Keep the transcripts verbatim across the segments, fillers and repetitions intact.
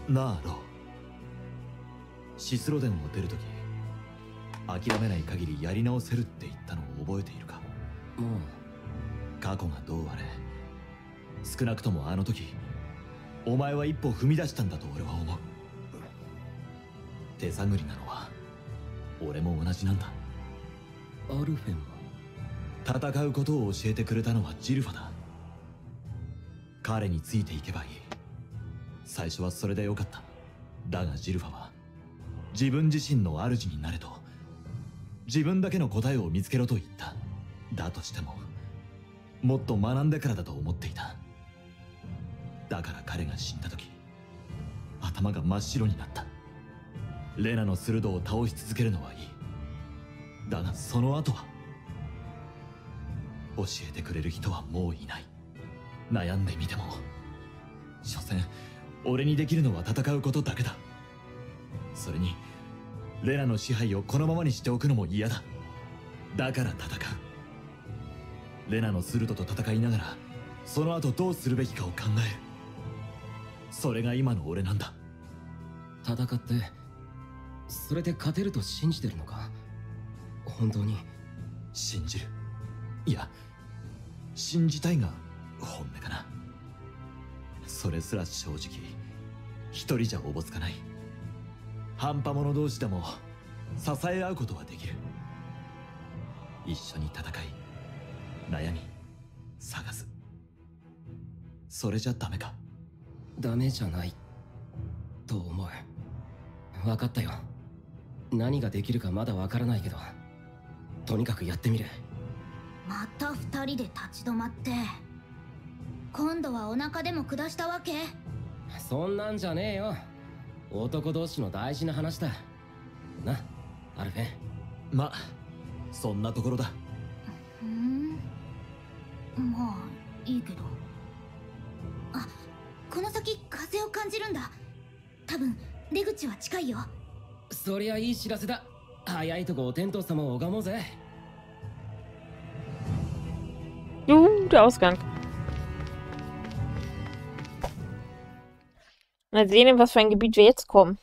なあロー、シスロデンを出るとき諦めない限りやり直せるって言ったのを覚えているか？ もう過去がどうあれ少なくともあの時お前は一歩踏み出したんだと俺は思う。手探りなのは俺も同じなんだ。 アルフェンは戦うことを教えてくれたのはジルファだ。彼についていけばいい。最初はそれでよかった。だがジルファは自分自身の主になれと、自分だけの答えを見つけろと言った。だとしてももっと学んでからだと思っていた。だから彼が死んだ時頭が真っ白になった。レナの鋭を倒し続けるのはいい。だがその後は教えてくれる人はもういない。悩んでみても所詮俺にできるのは戦うことだけだ。それにレナの支配をこのままにしておくのも嫌だ。だから戦う。レナのスルトと戦いながらその後どうするべきかを考える。それが今の俺なんだ。 戦ってそれで勝てると信じてるのか？本当に信じる。いや信じたいが本音かな。それすら正直一人じゃおぼつかない。半端者同士でも支え合うことはできる。一緒に戦い悩み探す。それじゃダメか？ ダメじゃないと思う。分かったよ。何ができるかまだ分からないけどとにかくやってみる。 また二人で立ち止まって、今度はお腹でも下したわけ？ そんなんじゃねえよ。男同士の大事な話だな、アルフェン。 ま、そんなところだ。 ふん、まあいいけど。あ、この先風を感じるんだ。多分出口は近いよ。 そりゃいい知らせだ。早いとこお天道様を拝もうぜ。 Juhu, der Ausgang. Mal sehen, in was für ein Gebiet wir jetzt kommen.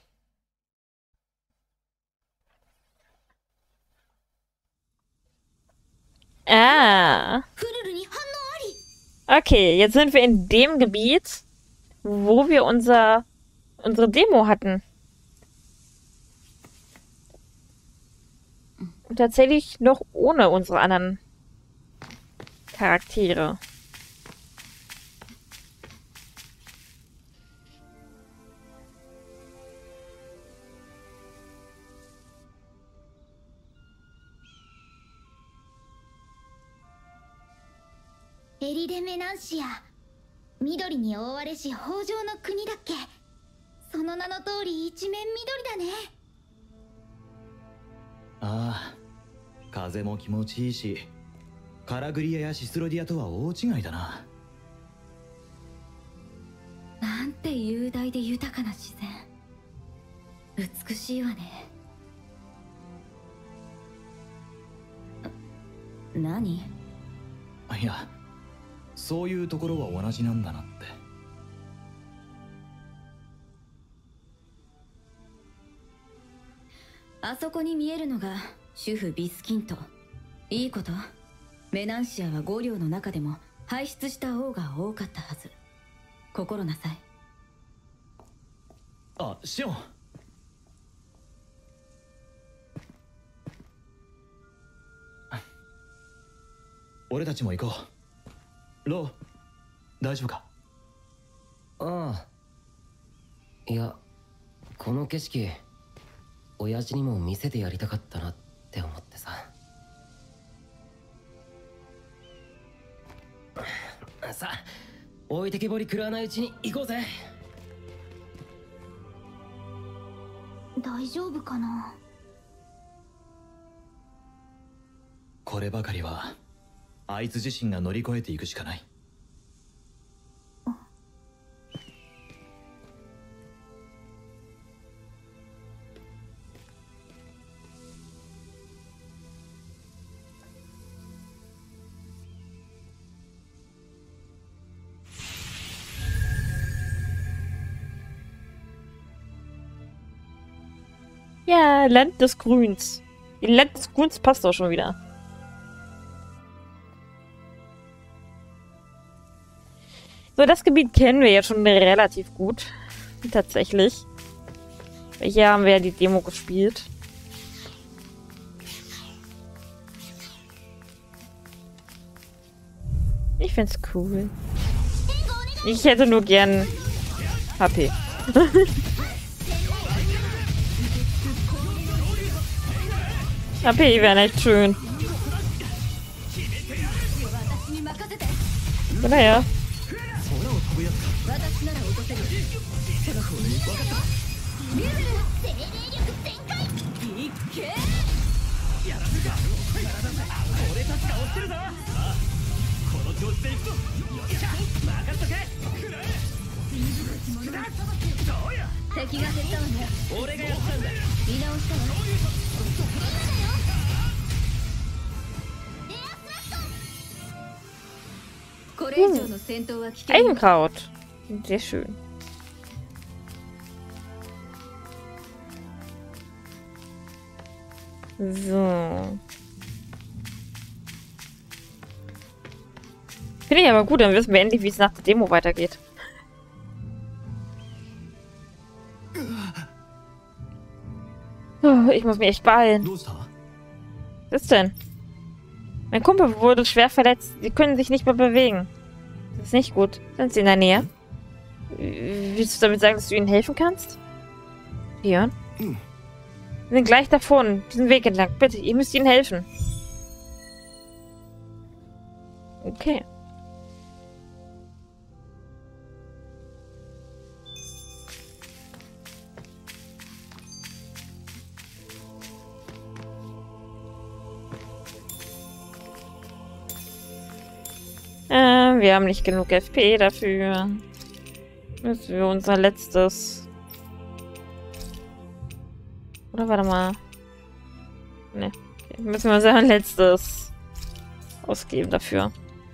Ah. Okay, jetzt sind wir in dem Gebiet, wo wir unser, unsere Demo hatten. Und tatsächlich noch ohne unsere anderen Charaktere. Eride Menantia。緑に覆われし豊穣の国だっけ。その名の通り一面緑だね。 ああ、風も気持ちいいし、カラグリアやシスロディアとは大違いだな。 なんて雄大で豊かな自然。美しいわね。何？ いや、そういうところは同じなんだなって。 あそこに見えるのが主婦ビスキント。いいこと。メナンシアは五領の中でも輩出した王が多かったはず。心なさい。 あ、シオン。俺たちも行こう。ロー、大丈夫か？ ああ。いや、この景色親父にも見せてやりたかったなって思ってさ。さあ、置いてけぼり食らわないうちに行こうぜ。 大丈夫かな？ こればかりはあいつ自身が乗り越えていくしかない。 Ja, Land des Grüns. Die Land des Grüns passt doch schon wieder. So, das Gebiet kennen wir ja schon relativ gut. Tatsächlich. Hier haben wir ja die Demo gespielt. Ich find's cool. Ich hätte nur gern H P. H P wäre echt schön. Oder ja. Eigenkraut. Sehr schön. So. Finde ich aber gut, dann wissen wir endlich, wie es nach der Demo weitergeht. Oh, ich muss mich echt beeilen. Was ist denn? Mein Kumpel wurde schwer verletzt. Sie können sich nicht mehr bewegen. Das ist nicht gut. Sind Sie in der Nähe? Willst du damit sagen, dass du ihnen helfen kannst? Leon? Wir sind gleich davon. Diesen Weg entlang. Bitte, ihr müsst ihnen helfen. Okay. Äh, wir haben nicht genug F P dafür. Müssen wir unser letztes... Oder warte mal. Ne. Okay. Müssen wir unser letztes ausgeben dafür.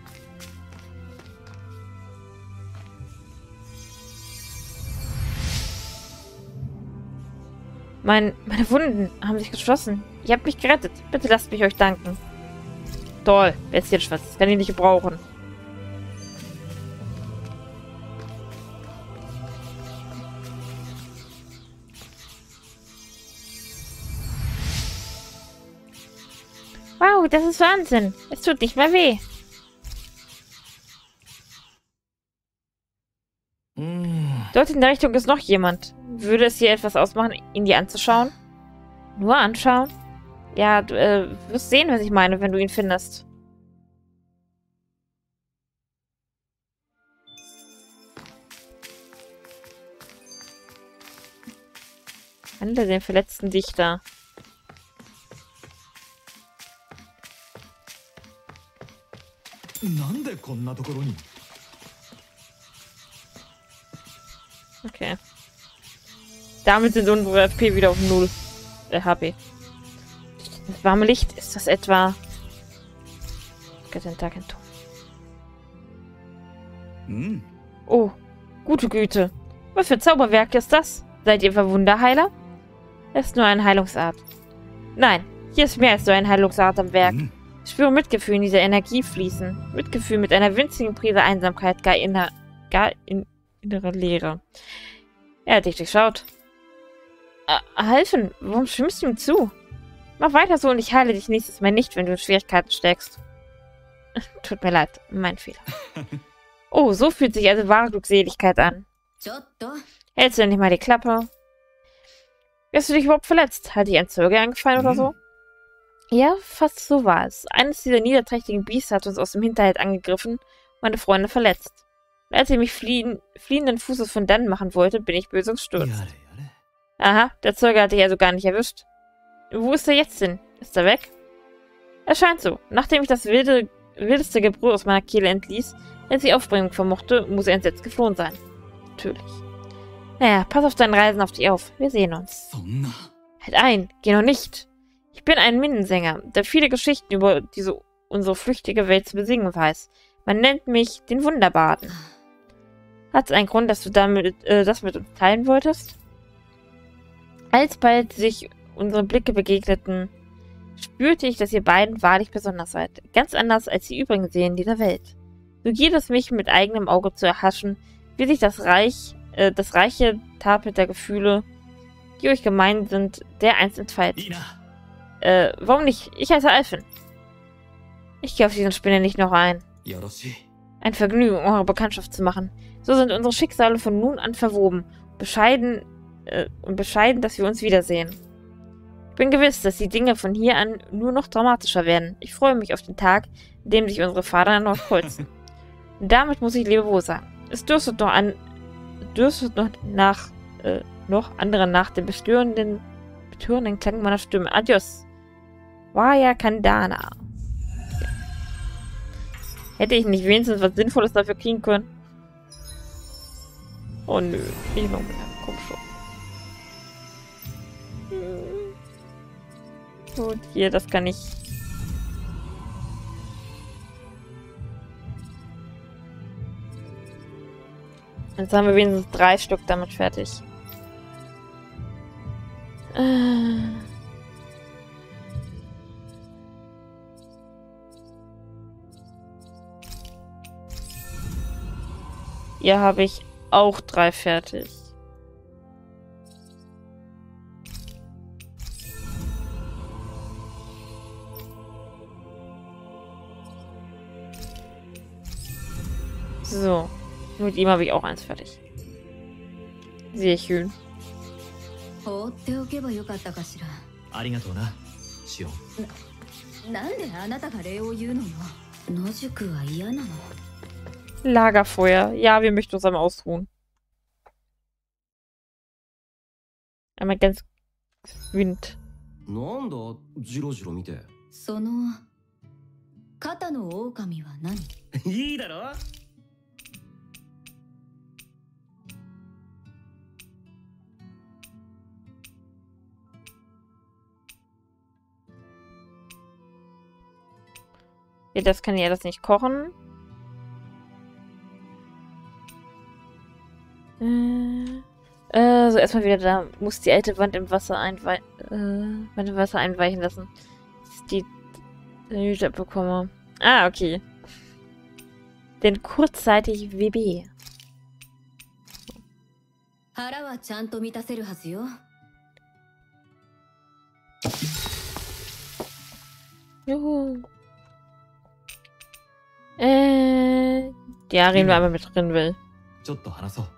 Mein, meine Wunden haben sich geschlossen. Ihr habt mich gerettet. Bitte lasst mich euch danken. Toll. Bestienschwanz. Das kann ich nicht gebrauchen. Wow, das ist Wahnsinn. Es tut nicht mehr weh. Mm. Dort in der Richtung ist noch jemand. Würde es dir etwas ausmachen, ihn dir anzuschauen? Nur anschauen? Ja, du äh, wirst sehen, was ich meine, wenn du ihn findest. Handle den verletzten Dichter. Okay. Damit sind unsere F P wieder auf null. Äh, H P. Das warme Licht, ist das etwa... Hm. Oh, gute Güte. Was für Zauberwerk ist das? Seid ihr Verwunderheiler? Das ist nur eine Heilungsart. Nein, hier ist mehr als so eine Heilungsart am Werk. Hm. Ich spüre Mitgefühl in dieser Energie fließen. Mitgefühl mit einer winzigen Prise Einsamkeit, gar, inner, gar in innerer Leere. Er hat dich durchschaut. Äh, helfen? Warum schwimmst du ihm zu? Mach weiter so und ich heile dich nächstes Mal nicht, wenn du in Schwierigkeiten steckst. Tut mir leid, mein Fehler. Oh, so fühlt sich also wahre Glückseligkeit an. Hältst du denn nicht mal die Klappe? Hast du dich überhaupt verletzt? Hat dich ein Zeuge angefallen mhm. oder so? Ja, fast so war es. Eines dieser niederträchtigen Biester hat uns aus dem Hinterhalt angegriffen und meine Freunde verletzt. Und als ich mich fliehen, fliehenden Fußes von dann machen wollte, bin ich böse gestürzt. Aha, der Zeuge hat dich also gar nicht erwischt. Wo ist er jetzt hin? Ist er weg? Es scheint so. Nachdem ich das wilde, wildeste Gebrüll aus meiner Kehle entließ, als ich aufbringen vermochte, muss er entsetzt geflohen sein. Natürlich. Naja, pass auf deinen Reisen auf dich auf. Wir sehen uns. Halt ein, geh noch nicht. Ich bin ein Minnesänger, der viele Geschichten über diese unsere flüchtige Welt zu besingen weiß. Man nennt mich den Wunderbaden. Hat es einen Grund, dass du damit, äh, das mit uns teilen wolltest? Alsbald sich unsere Blicke begegneten, spürte ich, dass ihr beiden wahrlich besonders seid. Ganz anders als die übrigen Seelen dieser Welt. So giert es mich, mit eigenem Auge zu erhaschen, wie sich das Reich, äh, das reiche Tafel der Gefühle, die euch gemein sind, dereinst entfaltet. Ina. Äh, warum nicht? Ich heiße Alfin. Ich gehe auf diesen Spinner nicht noch ein. Yoroshi. Ein Vergnügen, eure Bekanntschaft zu machen. So sind unsere Schicksale von nun an verwoben. Bescheiden, äh, und bescheiden, dass wir uns wiedersehen. Ich bin gewiss, dass die Dinge von hier an nur noch dramatischer werden. Ich freue mich auf den Tag, in dem sich unsere Vater erneut kreuzen. Und damit muss ich Lebewohl sagen. Es dürstet noch an, dürstet noch nach, äh, noch andere nach dem bestörenden, betörenden Klang meiner Stimme. Adios. Vaya Kandana. Hätte ich nicht wenigstens was Sinnvolles dafür kriegen können? Oh nö, ich noch mehr. Komm schon. Gut, hier, das kann ich. Jetzt haben wir wenigstens drei Stück damit fertig. Äh. Hier habe ich auch drei fertig. So. Mit ihm habe ich auch eins fertig. Sehr schön. 放っておけばよかったかしら。 ありがとうな、シオン。 なんであなたが礼を言うのよ。野宿は嫌なの。 Lagerfeuer. Ja, wir möchten uns einmal ausruhen. Einmal ganz Wind. なんだジロジロ見て。 その肩の狼は何？ いいだろ。 Ja, das kann ja das nicht kochen. Äh, äh, so erstmal wieder da. Muss die alte Wand im Wasser einweichen. Äh, Wand im Wasser einweichen lassen. Dass die Hüte bekomme. Ah, okay. Denn kurzzeitig W B. 腹はちゃんと満たせるはずよ。 Juhu. Äh, ja, reden wir einmal mit drin will. ちょっと話そう。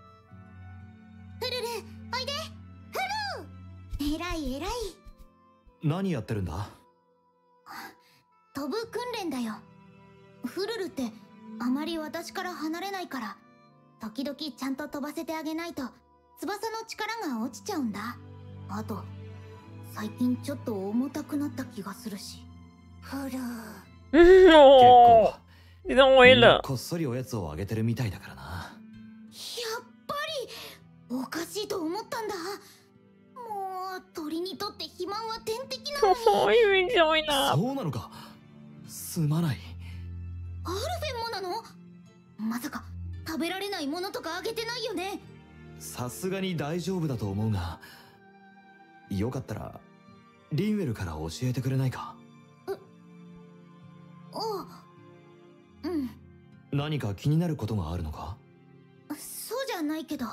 えらいえらい。 何やってるんだ？ 飛ぶ訓練だよ。フルルってあまり私から離れないから、時々ちゃんと飛ばせてあげないと翼の力が落ちちゃうんだ。あと最近ちょっと重たくなった気がするし。フル。 結構。 みんなこっそりおやつをあげてるみたいだからな。 やっぱりおかしいと思ったんだ。もう鳥にとって肥満は天敵なのに。 そうなのか。すまない。 アルフェンもなの？まさか食べられないものとかあげてないよね。 さすがに大丈夫だと思うが、よかったらリンウェルから教えてくれないか？ え、あ、うん。 何か気になることがあるのか？ そうじゃないけど、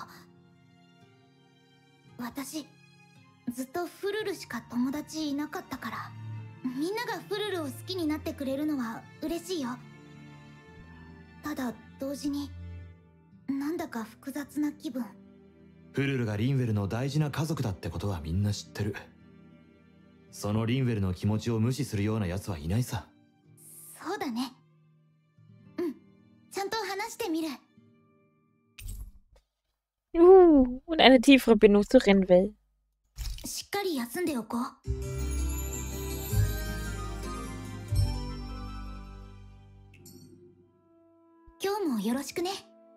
私ずっとフルルしか友達いなかったから、みんながフルルを好きになってくれるのは嬉しいよ。ただ同時になんだか複雑な気分。 フルルがリンウェルの大事な家族だってことはみんな知ってる。そのリンウェルの気持ちを無視するような奴はいないさ。 そうだね。うん、ちゃんと話してみる。 Uh, und eine tiefere Bindung zu Rinwell. しっかり休んでおこう。今日もよろしくね。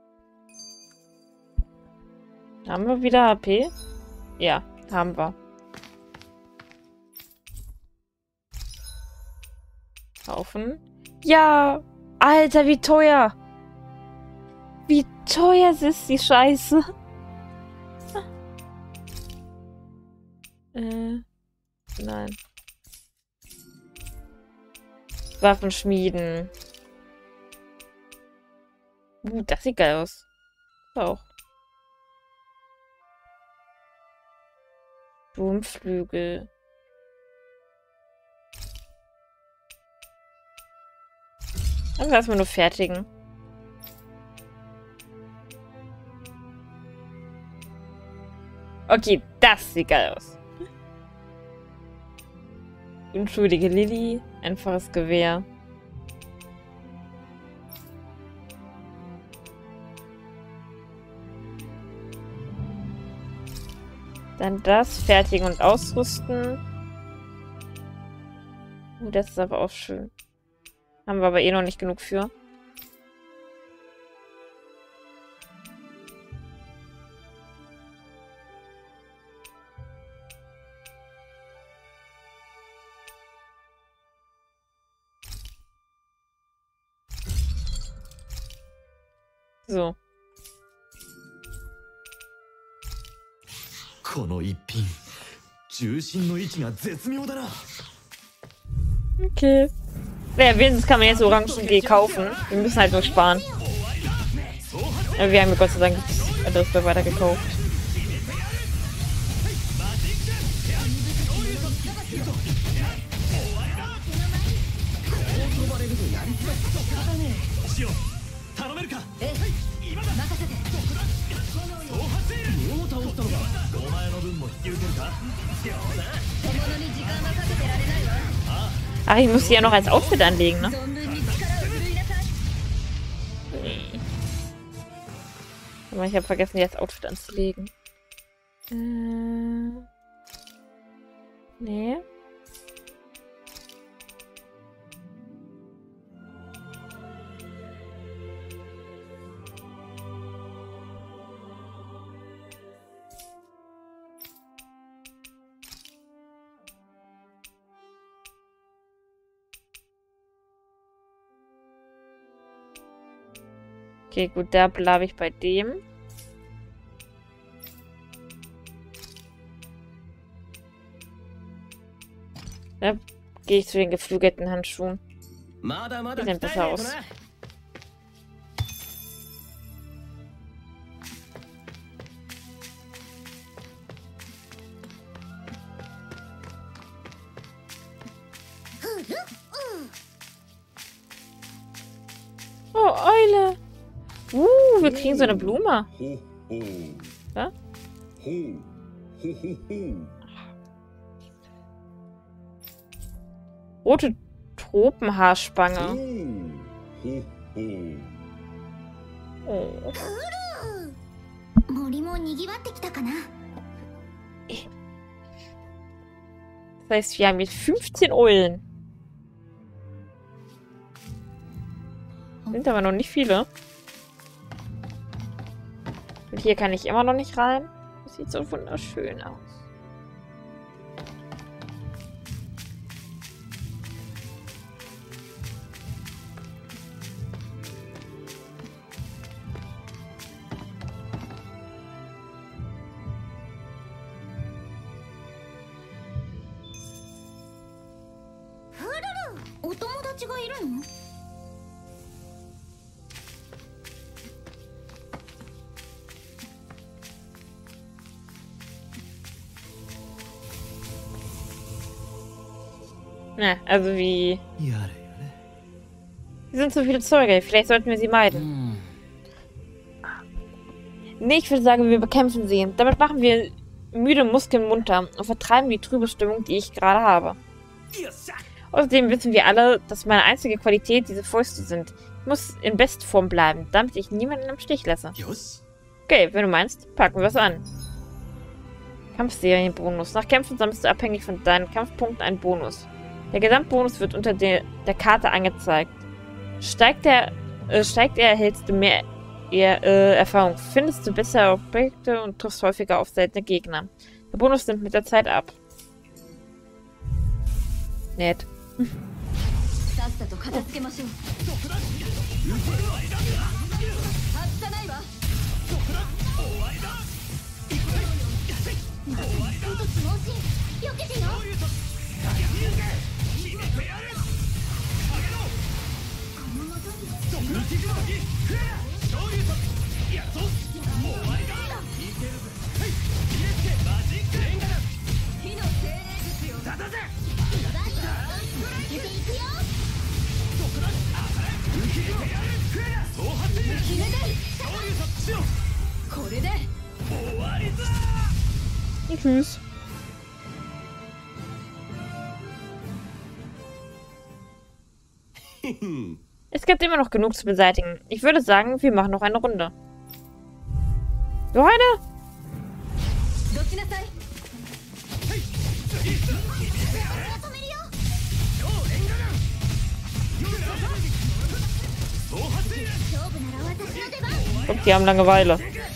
Haben wir wieder H P? Ja, haben wir. Kaufen. Ja! Alter, wie teuer! Wie teuer ist die Scheiße! äh. Nein. Waffen schmieden. Uh, das sieht geil aus. Auch. Sturmflügel. Also erstmal nur fertigen. Okay, das sieht geil aus. Unschuldige Lilly, einfaches Gewehr. Dann das, fertigen und ausrüsten. Oh, das ist aber auch schön. Haben wir aber eh noch nicht genug für. So. この一品、重心の位置が絶妙だな。 Okay. Naja, wenigstens kann man jetzt Orangen-G kaufen. Wir müssen halt nur sparen. Aber wir haben ja Gott sei Dank das anderes bei weiter gekauft. Ach, ich muss sie ja noch als Outfit anlegen, ne? Nee. Aber ich habe vergessen, die als Outfit anzulegen. Äh. Nee. Okay, gut, da bleibe ich bei dem. Da gehe ich zu den geflügelten Handschuhen. Die sehen besser aus. Oh, Eule! Uh, wir kriegen so eine Blume. Ja? Rote Tropenhaarspange. Oh. Das heißt, wir haben jetzt fünfzehn Eulen. Sind aber noch nicht viele. Und hier kann ich immer noch nicht rein. Das sieht so wunderschön aus. Na, also wie... Die sind zu viele Zeuge. Vielleicht sollten wir sie meiden. Nee, ich würde sagen, wir bekämpfen sie. Damit machen wir müde Muskeln munter und vertreiben die trübe Stimmung, die ich gerade habe. Außerdem wissen wir alle, dass meine einzige Qualität diese Fäuste sind. Ich muss in Bestform bleiben, damit ich niemanden im Stich lasse. Okay, wenn du meinst, packen wir es an. Kampfserienbonus. Nach Kämpfen sammelst du abhängig von deinen Kampfpunkten einen Bonus. Der Gesamtbonus wird unter der, der Karte angezeigt. Steigt, der, äh, steigt er, erhältst du mehr eher, äh, Erfahrung. Findest du bessere Objekte und triffst häufiger auf seltene Gegner. Der Bonus nimmt mit der Zeit ab. Nett. Und tschüss. Es gibt immer noch genug zu beseitigen. Ich würde sagen, wir machen noch eine Runde. Noch eine? Guck, die haben Langeweile.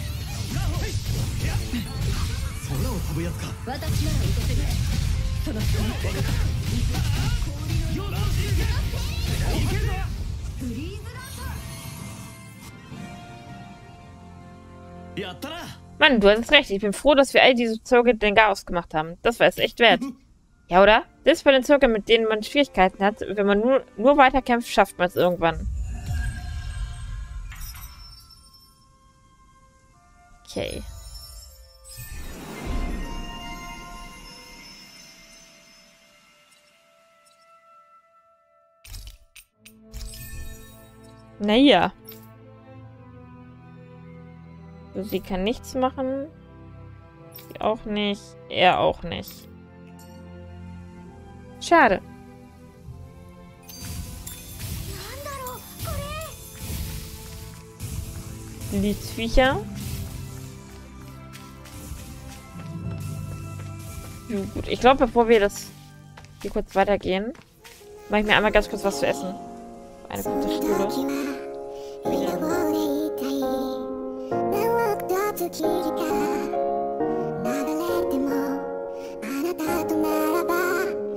Mann, du hattest recht. Ich bin froh, dass wir all diese Zirkel den Chaos gemacht haben. Das war es echt wert. Ja, oder? Das bei den Zirkeln, mit denen man Schwierigkeiten hat. Wenn man nur, nur weiterkämpft, schafft man es irgendwann. Okay. Naja. So, sie kann nichts machen. Sie auch nicht. Er auch nicht. Schade. Liedviecher. Ja, gut. Ich glaube, bevor wir das hier kurz weitergehen, mache ich mir einmal ganz kurz was zu essen. Eine gute Schule.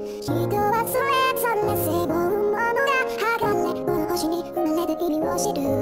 Ja.